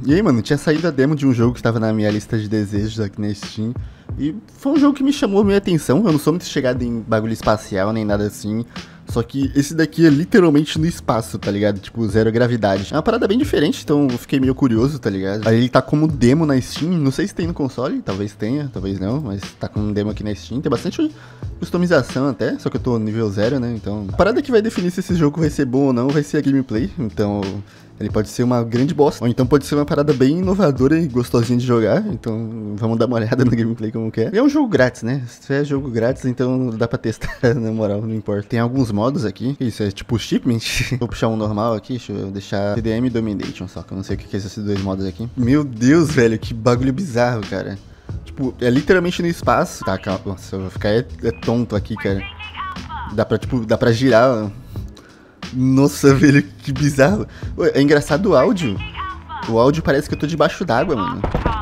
E aí, mano, tinha saído a demo de um jogo que tava na minha lista de desejos aqui na Steam. E foi um jogo que me chamou minha atenção. Eu não sou muito chegado em bagulho espacial nem nada assim. Só que esse daqui é literalmente no espaço, tá ligado? Tipo, zero gravidade. É uma parada bem diferente, então eu fiquei meio curioso, tá ligado? Aí ele tá como demo na Steam. Não sei se tem no console, talvez tenha, talvez não. Mas tá como demo aqui na Steam. Tem bastante customização até, só que eu tô nível 0, né? Então, a parada que vai definir se esse jogo vai ser bom ou não vai ser a gameplay. Então, ele pode ser uma grande bosta, ou então pode ser uma parada bem inovadora e gostosinha de jogar. Então, vamos dar uma olhada no gameplay como que é. E é um jogo grátis, né? Se é jogo grátis, então dá pra testar, na moral, não importa. Tem alguns modos aqui. Isso é tipo shipment. Vou puxar um normal aqui, deixa eu deixar TDM Domination, só que eu não sei o que é esses dois modos aqui. Meu Deus, velho, que bagulho bizarro, cara. Tipo, é literalmente no espaço. Tá, calma. Nossa, eu vou ficar tonto aqui, cara. Dá pra, tipo, dá pra girar. Nossa, velho, que bizarro. É engraçado o áudio. O áudio parece que eu tô debaixo d'água, mano.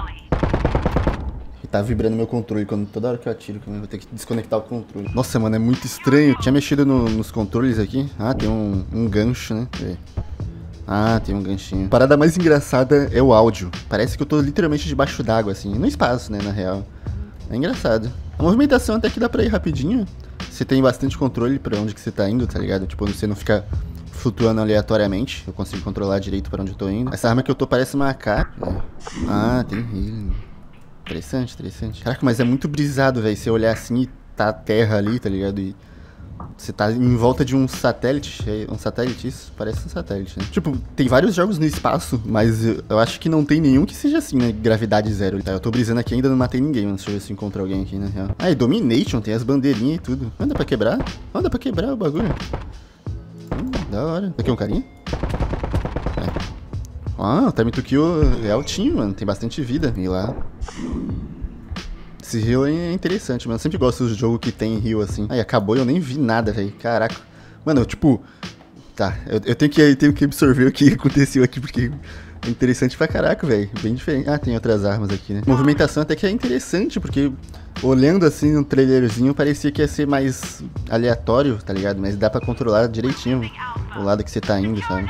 E tá vibrando meu controle quando toda hora que eu atiro, eu vou ter que desconectar o controle. Nossa, mano, é muito estranho. Tinha mexido nos controles aqui. Ah, tem um gancho, né? Ah, tem um ganchinho. A parada mais engraçada é o áudio. Parece que eu tô literalmente debaixo d'água, assim. No espaço, né, na real. É engraçado. A movimentação até que dá pra ir rapidinho. Você tem bastante controle pra onde que você tá indo, tá ligado? Tipo, você não fica flutuando aleatoriamente. Eu consigo controlar direito pra onde eu tô indo. Essa arma que eu tô parece uma AK. Ah, tem healing. Interessante, interessante. Caraca, mas é muito brisado, velho. Você olhar assim e tá a terra ali, tá ligado? E você tá em volta de um satélite. Um satélite, isso? Parece um satélite, né? Tipo, tem vários jogos no espaço, mas eu acho que não tem nenhum que seja assim, né? Gravidade zero. Tá, eu tô brisando aqui e ainda não matei ninguém, mano. Deixa eu ver se eu encontro alguém aqui, na real. Ah, e Domination, tem as bandeirinhas e tudo. Não dá pra quebrar? Não dá pra quebrar o bagulho. Da hora. Aqui é um carinha? É. Ah, o Time to Kill é altinho, mano. Tem bastante vida. E lá. Esse heal é interessante, mano. Eu sempre gosto de jogo que tem heal assim. Aí acabou e eu nem vi nada, velho. Caraca. Mano, eu, tipo... Tá, eu tenho que absorver o que aconteceu aqui, porque é interessante pra caraca, velho. Bem diferente. Ah, tem outras armas aqui, né? Movimentação até que é interessante, porque olhando assim no trailerzinho, parecia que ia ser mais aleatório, tá ligado? Mas dá pra controlar direitinho o lado que você tá indo, sabe?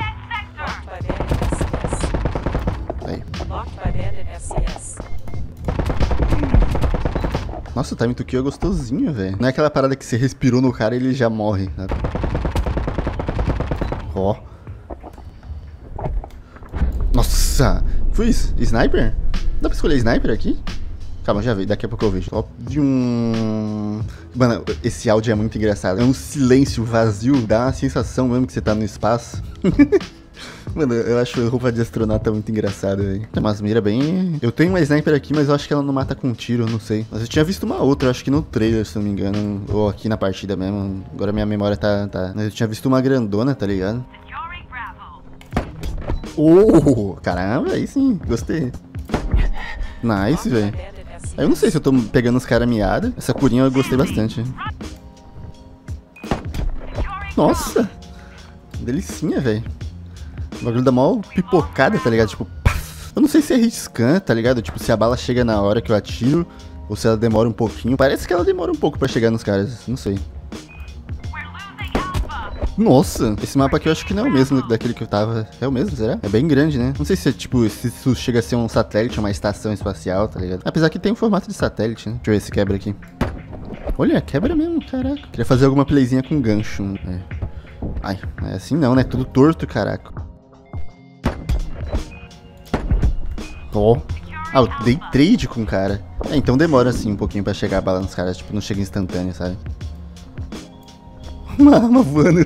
Aí. Nossa, o Time to Kill é gostosinho, velho. Não é aquela parada que você respirou no cara e ele já morre, sabe? Ó. Nossa! Foi isso? Sniper? Dá pra escolher sniper aqui? Calma, já vi. Daqui a pouco eu vejo. Ó, de um... Mano, esse áudio é muito engraçado. É um silêncio vazio. Dá uma sensação mesmo que você tá no espaço. Mano, eu acho roupa de astronauta muito engraçado, velho. Tem umas mira bem... Eu tenho uma sniper aqui, mas eu acho que ela não mata com tiro, não sei. Mas eu tinha visto uma outra, eu acho que no trailer, se não me engano. Ou aqui na partida mesmo. Agora minha memória tá... Mas eu tinha visto uma grandona, tá ligado? Oh, caramba, aí sim, gostei. Nice, velho. Eu não sei se eu tô pegando os caras miada. Essa curinha eu gostei bastante. Nossa! Delicinha, velho. O bagulho dá mó pipocada, tá ligado? Tipo, paf. Eu não sei se é hit scan, tá ligado? Tipo, se a bala chega na hora que eu atiro ou se ela demora um pouquinho. Parece que ela demora um pouco pra chegar nos caras, não sei. Nossa, esse mapa aqui eu acho que não é o mesmo daquele que eu tava. É o mesmo, será? É bem grande, né? Não sei se é tipo, se isso chega a ser um satélite, uma estação espacial, tá ligado? Apesar que tem um formato de satélite, né? Deixa eu ver se quebra aqui. Olha, quebra mesmo, caraca. Queria fazer alguma playzinha com gancho. Ai, é assim não, né? Tudo torto, caraca. Ó. Ah, eu dei trade com o cara. É, então demora assim um pouquinho pra chegar a bala nos caras. Tipo, não chega instantâneo, sabe? Uma arma voando.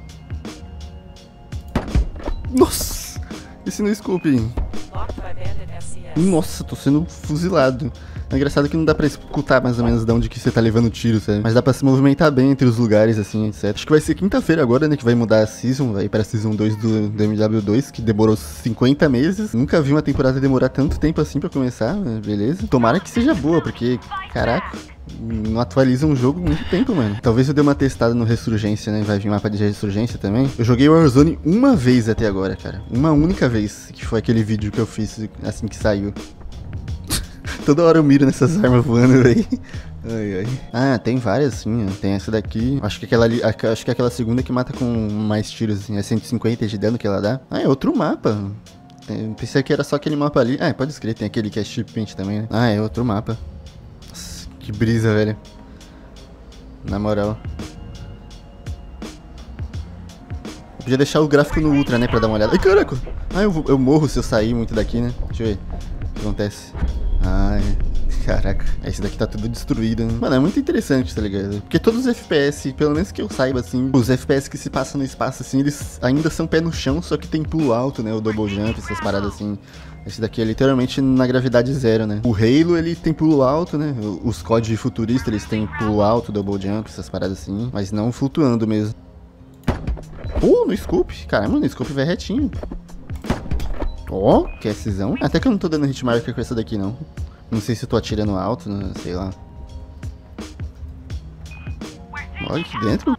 Nossa! Esse no scope. Nossa, tô sendo fuzilado. É engraçado que não dá pra escutar mais ou menos de onde que você tá levando tiro, sabe? Mas dá pra se movimentar bem entre os lugares, assim, etc. Acho que vai ser quinta-feira agora, né, que vai mudar a season, vai ir pra season 2 do MW2, que demorou 50 meses. Nunca vi uma temporada demorar tanto tempo assim pra começar, né? Beleza? Tomara que seja boa, porque, caraca, não atualiza um jogo há muito tempo, mano. Talvez eu dê uma testada no Ressurgência, né? Vai vir mapa de Ressurgência também. Eu joguei Warzone uma vez até agora, cara. Uma única vez, que foi aquele vídeo que eu fiz assim que saiu. Toda hora eu miro nessas armas voando, velho. Ai, ai. Ah, tem várias, sim. Tem essa daqui. Acho que aquela ali, acho que é aquela segunda que mata com mais tiros, assim. É 150 de dano que ela dá. Ah, é outro mapa. Eu pensei que era só aquele mapa ali. Ah, pode escrever, tem aquele que é Chip Paint também, né? Ah, é outro mapa. Nossa, que brisa, velho. Na moral. Eu podia deixar o gráfico no Ultra, né, pra dar uma olhada. Ai, caraca! Ah, eu morro se eu sair muito daqui, né? Deixa eu ver o que acontece. Ai, caraca. Esse daqui tá tudo destruído, né? Mano, é muito interessante, tá ligado? Porque todos os FPS, pelo menos que eu saiba, assim, os FPS que se passam no espaço, assim, eles ainda são pé no chão, só que tem pulo alto, né? O double jump, essas paradas assim. Esse daqui é literalmente na gravidade zero, né? O Halo, ele tem pulo alto, né? Os COD futuristas, eles têm pulo alto, double jump, essas paradas assim. Mas não flutuando mesmo. No scope. Caramba, no scope vai retinho. Ó, que excisão. Até que eu não tô dando hitmarker com essa daqui, não. Não sei se eu tô atirando alto, né? Sei lá. Olha aqui dentro.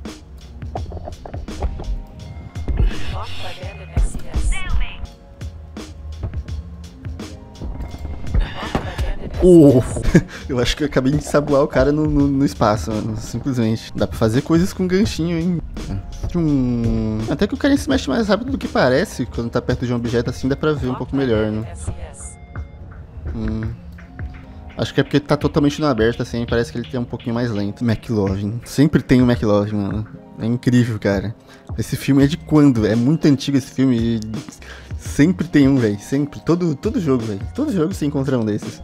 Eu acho que eu acabei de saboar o cara no espaço, mano. Simplesmente. Dá pra fazer coisas com ganchinho, hein? Até que o cara se mexe mais rápido do que parece. Quando tá perto de um objeto assim, dá pra ver um pouco melhor, né? Acho que é porque tá totalmente no aberto, assim, parece que ele tem um pouquinho mais lento. McLovin. Sempre tem um McLovin, mano. É incrível, cara. Esse filme é de quando? É muito antigo esse filme e sempre tem um, velho. Sempre. Todo jogo, velho. Todo jogo você encontra um desses.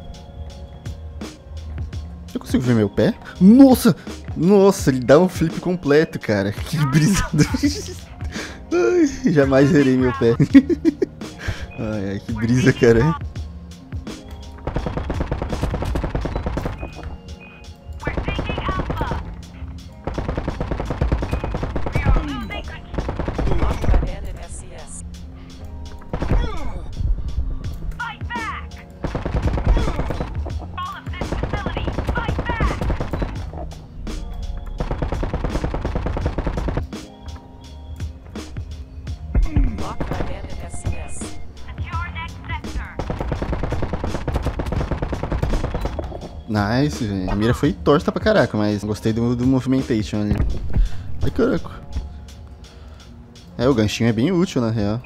Eu consigo ver meu pé? Nossa! Nossa, ele dá um flip completo, cara. Que brisa. Ai, jamais verei meu pé. Ai, que brisa, cara. Nice, velho. A mira foi torta pra caraca, mas gostei do movimentation ali. Ai, caraca. É, o ganchinho é bem útil, na real.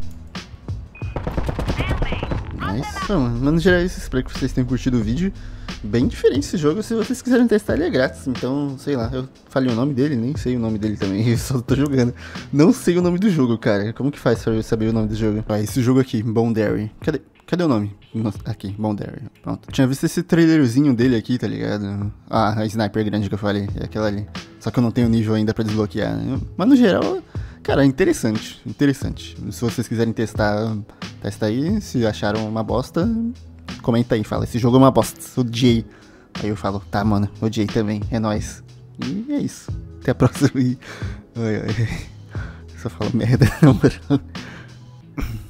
Nice. Bom, mas no geral é isso. Espero que vocês tenham curtido o vídeo. Bem diferente esse jogo. Se vocês quiserem testar, ele é grátis. Então, sei lá. Eu falei o nome dele, nem sei o nome dele também. Eu só tô jogando. Não sei o nome do jogo, cara. Como que faz pra eu saber o nome do jogo? Ah, esse jogo aqui, Boundary. Cadê o nome? Aqui, Boundary. Pronto. Tinha visto esse trailerzinho dele aqui, tá ligado? Ah, a sniper grande que eu falei. É aquela ali. Só que eu não tenho nível ainda pra desbloquear, né? Mas no geral, cara, interessante. Interessante. Se vocês quiserem testar, testa aí. Se acharam uma bosta, comenta aí. Fala, esse jogo é uma bosta. Odiei. Aí eu falo, tá, mano. Odiei também. É nóis. E é isso. Até a próxima. Ai. Só falo merda, na moral.